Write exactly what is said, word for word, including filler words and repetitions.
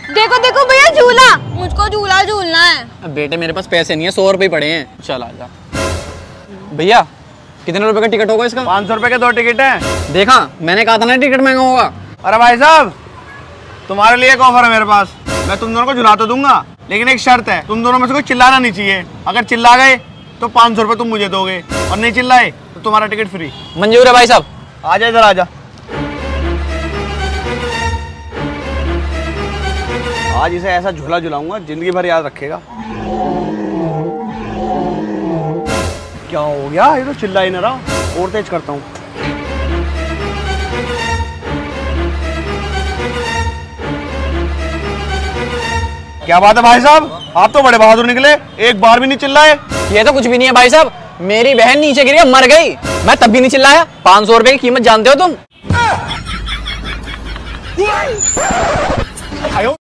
देखो देखो भैया झूला, मुझको झूला झूलना है। बेटे मेरे पास पैसे नहीं है, सौ रुपए पड़े हैं। चल आजा। भैया कितने रुपए का टिकट होगा इसका? पाँच सौ रुपए के दो टिकट हैं। देखा, मैंने कहा था ना टिकट महंगा होगा। अरे भाई साहब, तुम्हारे लिए एक ऑफर है मेरे पास। मैं तुम दोनों को झुला तो दूंगा, लेकिन एक शर्त है, तुम दोनों में से कोई चिल्लाना नहीं चाहिए। अगर चिल्ला गए तो पाँच सौ रुपए तुम मुझे दोगे, और नहीं चिल्लाए तो तुम्हारा टिकट फ्री। मंजूर है भाई साहब। आजा इधर आजा। आज इसे ऐसा झूला झुलाऊंगा जिंदगी भर याद रखेगा। क्या हो गया, ये तो चिल्ला ही ना रहा। और तेज करता हूँ। क्या बात है भाई साहब, आप तो बड़े बहादुर निकले, एक बार भी नहीं चिल्लाए। ये तो कुछ भी नहीं है भाई साहब, मेरी बहन नीचे गिरी मर गई, मैं तब भी नहीं चिल्लाया। पाँच सौ रुपए की कीमत जानते हो तुम?